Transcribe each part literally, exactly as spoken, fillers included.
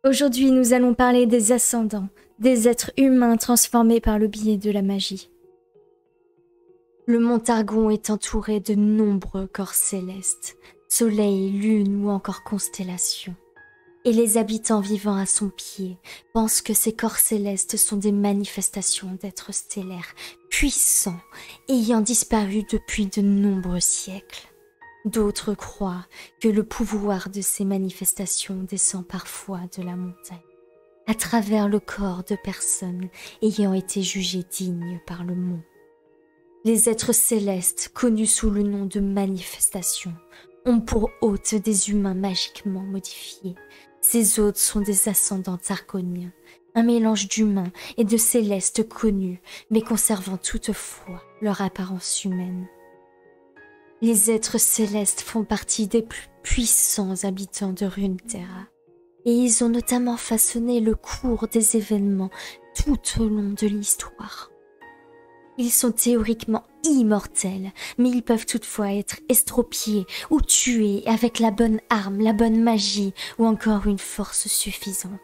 Aujourd'hui, nous allons parler des ascendants, des êtres humains transformés par le biais de la magie. Le mont Targon est entouré de nombreux corps célestes, soleil, lune ou encore constellations. Et les habitants vivant à son pied pensent que ces corps célestes sont des manifestations d'êtres stellaires puissants, ayant disparu depuis de nombreux siècles. D'autres croient que le pouvoir de ces manifestations descend parfois de la montagne, à travers le corps de personnes ayant été jugées dignes par le monde. Les êtres célestes, connus sous le nom de manifestations, ont pour hôtes des humains magiquement modifiés. Ces hôtes sont des ascendants targoniens, un mélange d'humains et de célestes connus, mais conservant toutefois leur apparence humaine. Les êtres célestes font partie des plus puissants habitants de Runeterra, et ils ont notamment façonné le cours des événements tout au long de l'histoire. Ils sont théoriquement immortels, mais ils peuvent toutefois être estropiés ou tués avec la bonne arme, la bonne magie ou encore une force suffisante.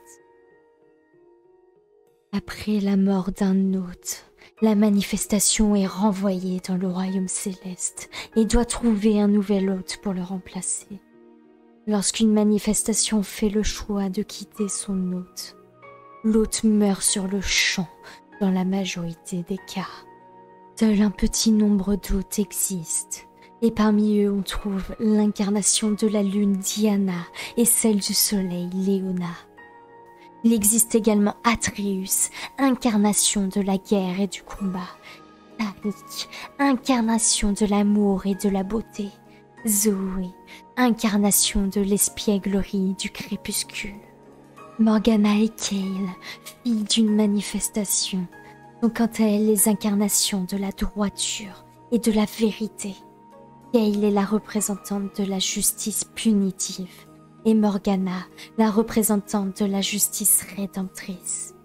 Après la mort d'un hôte, la manifestation est renvoyée dans le royaume céleste et doit trouver un nouvel hôte pour le remplacer. Lorsqu'une manifestation fait le choix de quitter son hôte, l'hôte meurt sur le champ dans la majorité des cas. Seul un petit nombre d'hôtes existe, et parmi eux on trouve l'incarnation de la lune Diana et celle du soleil Léona. Il existe également Atreus, incarnation de la guerre et du combat, Tarik, incarnation de l'amour et de la beauté, Zoé, incarnation de l'espièglerie du crépuscule, Morgana et Kayle, filles d'une manifestation, sont quant à elles les incarnations de la droiture et de la vérité. Kayle est la représentante de la justice punitive et Morgana, la représentante de la justice rédemptrice.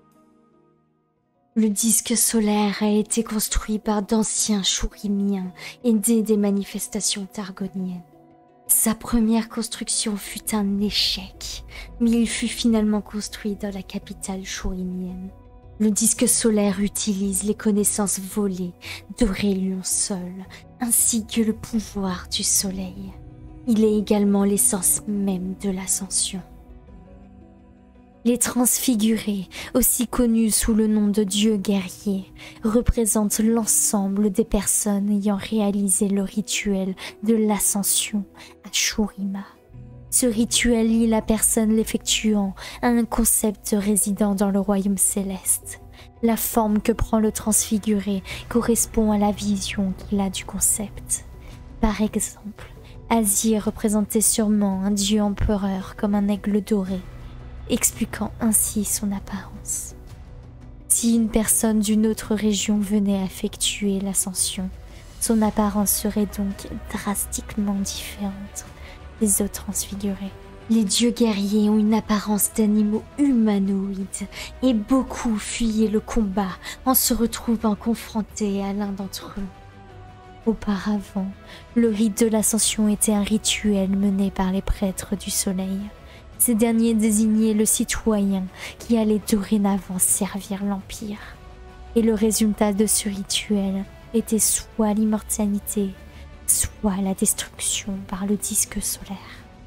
Le disque solaire a été construit par d'anciens Shurimiens aidés des manifestations targoniennes. Sa première construction fut un échec, mais il fut finalement construit dans la capitale shurimienne. Le disque solaire utilise les connaissances volées d'Aurelion Sol, ainsi que le pouvoir du soleil. Il est également l'essence même de l'ascension. Les transfigurés, aussi connus sous le nom de dieux guerriers, représentent l'ensemble des personnes ayant réalisé le rituel de l'ascension à Shurima. Ce rituel lie la personne l'effectuant à un concept résidant dans le royaume céleste. La forme que prend le transfiguré correspond à la vision qu'il a du concept. Par exemple, Azir représentait sûrement un dieu empereur comme un aigle doré, expliquant ainsi son apparence. Si une personne d'une autre région venait à effectuer l'ascension, son apparence serait donc drastiquement différente des autres transfigurés. Les dieux guerriers ont une apparence d'animaux humanoïdes et beaucoup fuyaient le combat en se retrouvant confrontés à l'un d'entre eux. Auparavant, le rite de l'ascension était un rituel mené par les prêtres du soleil. Ces derniers désignaient le citoyen qui allait dorénavant servir l'Empire. Et le résultat de ce rituel était soit l'immortalité, soit la destruction par le disque solaire.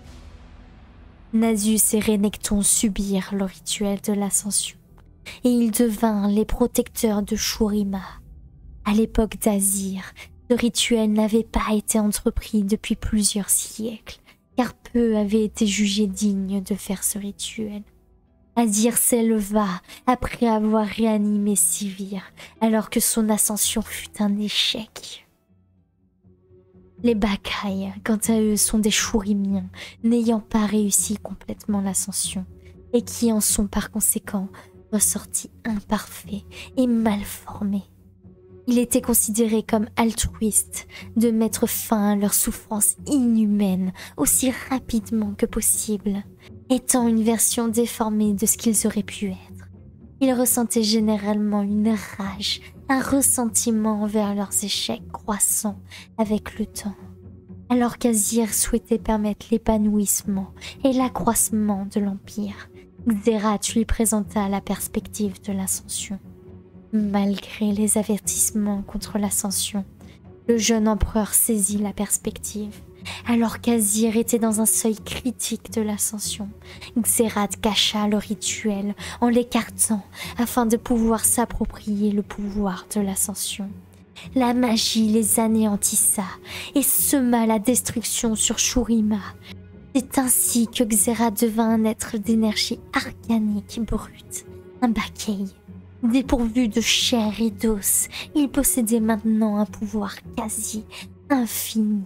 Nasus et Renekton subirent le rituel de l'ascension, et ils devinrent les protecteurs de Shurima. À l'époque d'Azir, ce rituel n'avait pas été entrepris depuis plusieurs siècles, car peu avaient été jugés dignes de faire ce rituel. Azir s'éleva après avoir réanimé Sivir, alors que son ascension fut un échec. Les Bakai, quant à eux, sont des Shurimiens, n'ayant pas réussi complètement l'ascension, et qui en sont par conséquent ressortis imparfaits et mal formés. Il était considéré comme altruiste de mettre fin à leur souffrance inhumaine aussi rapidement que possible, étant une version déformée de ce qu'ils auraient pu être. Ils ressentaient généralement une rage, un ressentiment envers leurs échecs croissant avec le temps, alors qu'Azir souhaitait permettre l'épanouissement et l'accroissement de l'Empire. Xerath lui présenta la perspective de l'ascension. Malgré les avertissements contre l'ascension, le jeune empereur saisit la perspective. Alors qu'Azir était dans un seuil critique de l'ascension, Xerath cacha le rituel en l'écartant afin de pouvoir s'approprier le pouvoir de l'ascension. La magie les anéantissa et sema la destruction sur Shurima. C'est ainsi que Xerath devint un être d'énergie organique brute, un Bakei. Dépourvu de chair et d'os, il possédait maintenant un pouvoir quasi infini.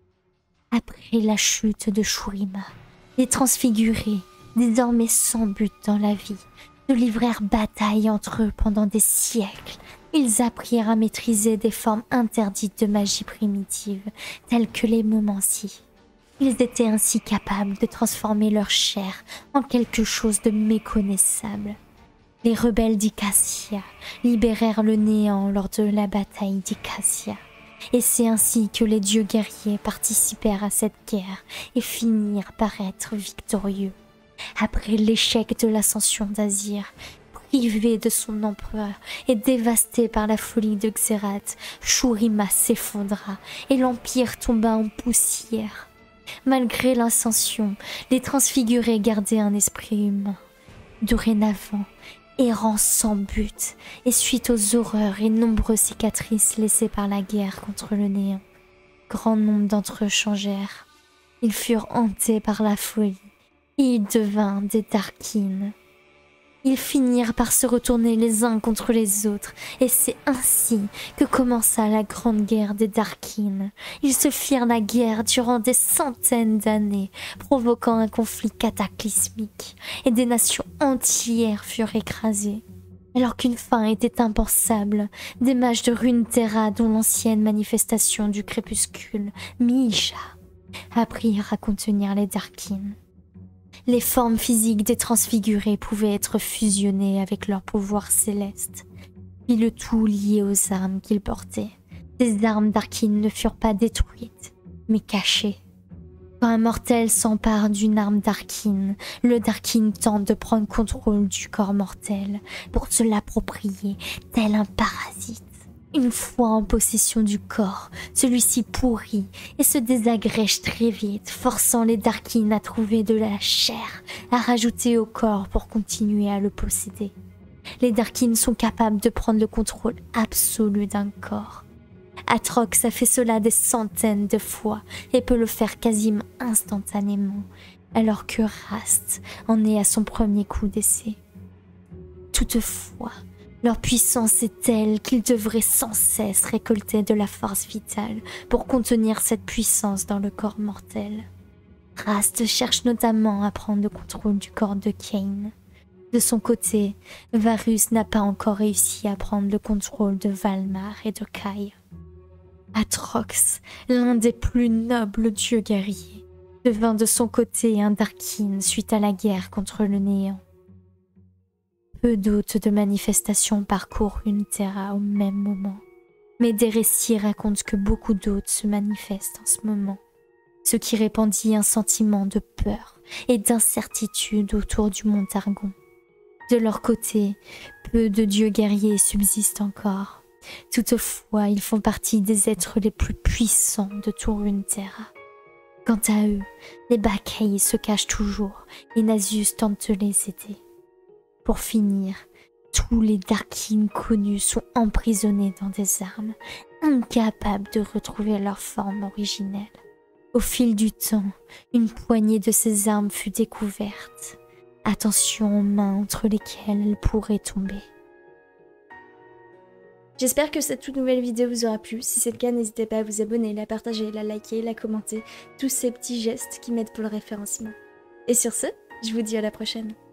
Après la chute de Shurima, les transfigurés, désormais sans but dans la vie, se livrèrent bataille entre eux pendant des siècles. Ils apprirent à maîtriser des formes interdites de magie primitive, telles que les momencies. Ils étaient ainsi capables de transformer leur chair en quelque chose de méconnaissable. Les rebelles d'Icassia libérèrent le néant lors de la bataille d'Icassia. Et c'est ainsi que les dieux guerriers participèrent à cette guerre et finirent par être victorieux. Après l'échec de l'ascension d'Azir, privé de son empereur et dévasté par la folie de Xerath, Shurima s'effondra et l'empire tomba en poussière. Malgré l'ascension, les transfigurés gardaient un esprit humain. Dorénavant, errant sans but, et suite aux horreurs et nombreuses cicatrices laissées par la guerre contre le néant, grand nombre d'entre eux changèrent. Ils furent hantés par la folie, et ils devinrent des Darkines. Ils finirent par se retourner les uns contre les autres, et c'est ainsi que commença la grande guerre des Darkines. Ils se firent la guerre durant des centaines d'années, provoquant un conflit cataclysmique, et des nations entières furent écrasées. Alors qu'une fin était impensable, des mages de Runeterra, dont l'ancienne manifestation du crépuscule, Miija, apprirent à contenir les Darkines. Les formes physiques des transfigurés pouvaient être fusionnées avec leur pouvoir céleste, puis le tout lié aux armes qu'ils portaient. Ces armes Darkines ne furent pas détruites, mais cachées. Quand un mortel s'empare d'une arme Darkine, le Darkine tente de prendre contrôle du corps mortel pour se l'approprier, tel un parasite. Une fois en possession du corps, celui-ci pourrit et se désagrège très vite, forçant les Darkines à trouver de la chair à rajouter au corps pour continuer à le posséder. Les Darkines sont capables de prendre le contrôle absolu d'un corps. Atrox a fait cela des centaines de fois et peut le faire quasiment instantanément, alors que Rast en est à son premier coup d'essai. Toutefois, leur puissance est telle qu'ils devraient sans cesse récolter de la force vitale pour contenir cette puissance dans le corps mortel. Rast cherche notamment à prendre le contrôle du corps de Kain. De son côté, Varus n'a pas encore réussi à prendre le contrôle de Valmar et de Kai. Atrox, l'un des plus nobles dieux guerriers, devint de son côté un Darkine suite à la guerre contre le néant. Peu d'hôtes de manifestations parcourent Runeterra au même moment, mais des récits racontent que beaucoup d'hôtes se manifestent en ce moment, ce qui répandit un sentiment de peur et d'incertitude autour du mont Targon. De leur côté, peu de dieux guerriers subsistent encore. Toutefois, ils font partie des êtres les plus puissants de tout Runeterra. Quant à eux, les Bakei se cachent toujours et Nasus tente de les aider. Pour finir, tous les Darkines connus sont emprisonnés dans des armes, incapables de retrouver leur forme originelle. Au fil du temps, une poignée de ces armes fut découverte. Attention aux mains entre lesquelles elles pourraient tomber. J'espère que cette toute nouvelle vidéo vous aura plu. Si c'est le cas, n'hésitez pas à vous abonner, la partager, la liker, la commenter. Tous ces petits gestes qui m'aident pour le référencement. Et sur ce, je vous dis à la prochaine.